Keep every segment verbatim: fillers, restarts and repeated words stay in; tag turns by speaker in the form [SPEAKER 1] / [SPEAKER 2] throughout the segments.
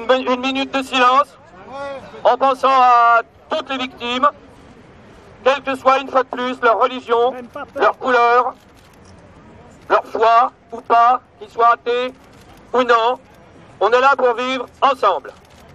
[SPEAKER 1] une, une minute de silence en pensant à toutes les victimes, quelle que soit une fois de plus leur religion, leur couleur, leur foi ou pas, qu'ils soient athées ou non. On est là pour vivre ensemble.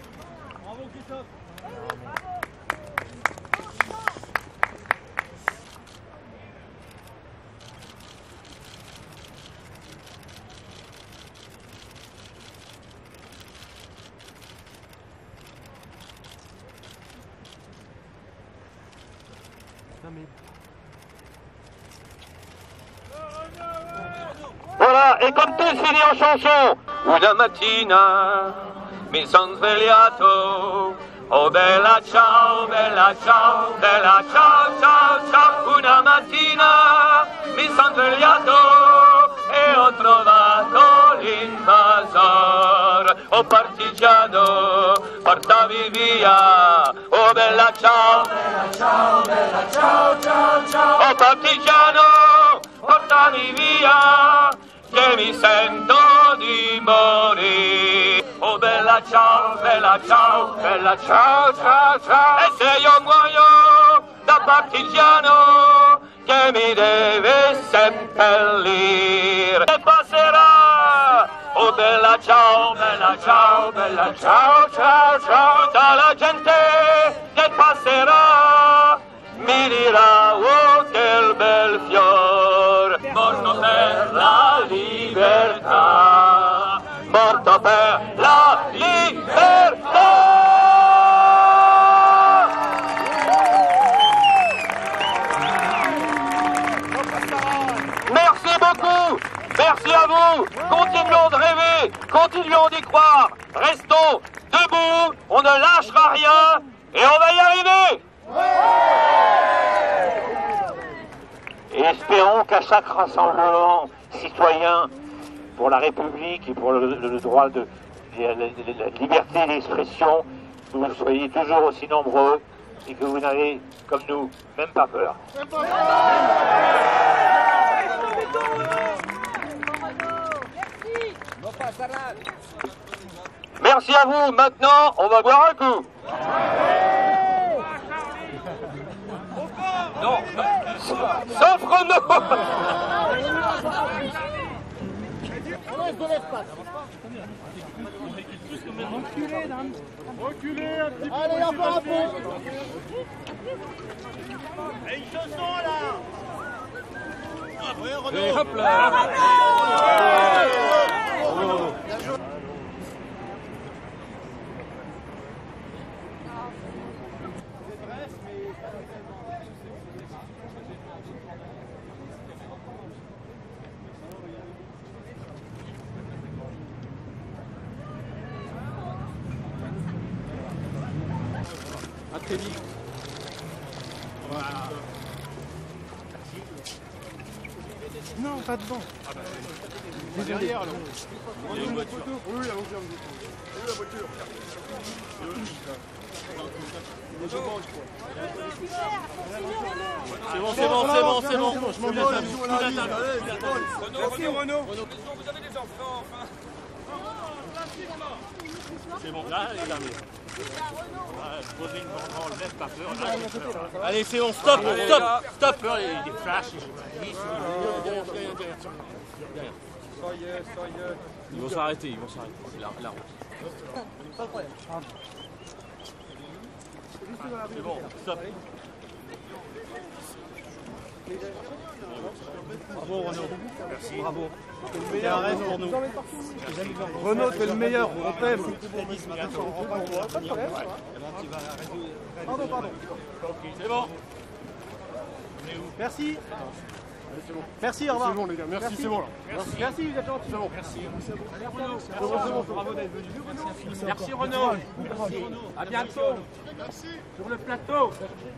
[SPEAKER 1] Voilà, et comme tout finit en chanson. Una mattina mi son svegliato, oh bella ciao, bella ciao, bella ciao, ciao, ciao. Una mattina mi son svegliato e ho trovato l'invasor. Oh partigiano, portami via, oh bella ciao, bella ciao, bella ciao, ciao, ciao. Oh partigiano, portami via, che mi sento di morire. Oh bella ciao, bella ciao, bella ciao, ciao, ciao. E se io muoio da partigiano, che mi deve seppellire, e passerà. Oh bella ciao, bella ciao, bella ciao, ciao, ciao. Tutta la gente che passerà mi dirà, oh quel bel fior, morto per la libertà, morto per la libertà. Merci beaucoup, merci à vous, continuons de rêver, continuons d'y croire, restons debout, on ne lâchera rien et on va y arriver. Et espérons qu'à chaque rassemblement citoyen pour la République et pour le, le, le droit de la, la, la liberté d'expression, que vous soyez toujours aussi nombreux et que vous n'avez, comme nous, même pas peur. Merci à vous. Maintenant, on va boire un coup. Non, sauf Renaud.
[SPEAKER 2] On laisse de l'espace.
[SPEAKER 3] Reculez, dame. Reculez un petit peu.
[SPEAKER 2] Allez, encore un peu.
[SPEAKER 3] Et une chanson là.
[SPEAKER 4] Ouais, Renaud.
[SPEAKER 3] Et hop là. À très vite. Voilà. Non, pas devant. Ah bah, derrière, là. On a une voiture. Oui, la voiture. Oui, la voiture. C'est bon, c'est bon, c'est bon, c'est bon. Je m'en vais. Merci Renaud. Vous avez des enfants, enfin. C'est bon, là, il est terminé. Poser une banderole, lève pas peur. Allez, c'est bon, stop, stop, stop. Il est flash, ils vont s'arrêter, ils vont s'arrêter. C'est la, la route. Pas de problème. C'est bon, stop. Bravo Renaud. Merci. Bravo. C'est le meilleur rêve pour nous. Renaud, c'est le meilleur. On t'aime. Pardon, pardon. C'est bon. Merci. Merci, au revoir. C'est bon les gars, merci, c'est bon là. Merci, merci, vous êtes gentils. C'est bon. Merci. C'est bon, c'est bon. Bravo d'être venu. Merci Renaud. Merci. À bientôt. Merci. Sur le plateau.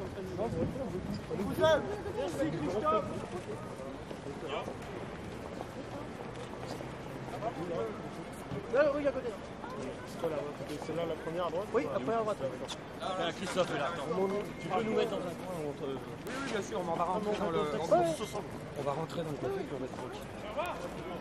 [SPEAKER 3] Vous êtes. Merci Christophe. Là, oui, à côté. C'est là la première à droite? Oui, la première à droite. Ah, Christophe est là. Tu peux nous mettre dans un coin entre... Oui, oui, bien sûr, on va rentrer dans le... On va rentrer dans le café et on va mettre...